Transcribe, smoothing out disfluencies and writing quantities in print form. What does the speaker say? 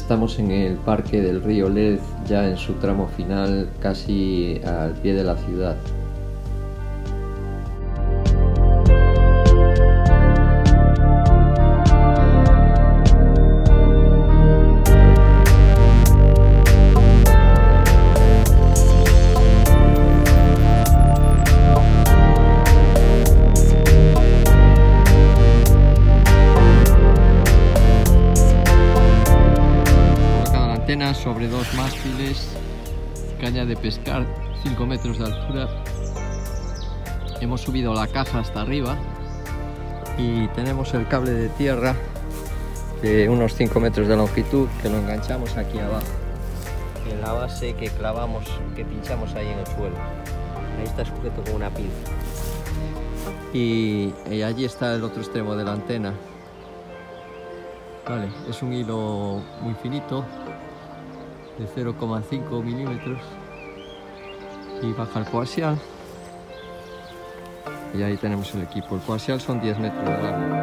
Estamos en el parque del río Lez, ya en su tramo final, casi al pie de la ciudad. Sobre dos mástiles, caña de pescar, 5 metros de altura. Hemos subido la caja hasta arriba y tenemos el cable de tierra de unos 5 metros de longitud que lo enganchamos aquí abajo en la base que clavamos, que pinchamos ahí en el suelo. Ahí está sujeto con una pinza y allí está el otro extremo de la antena. Vale, es un hilo muy finito de 0,5 milímetros y baja el coaxial y ahí tenemos el equipo. El coaxial son 10 metros de largo.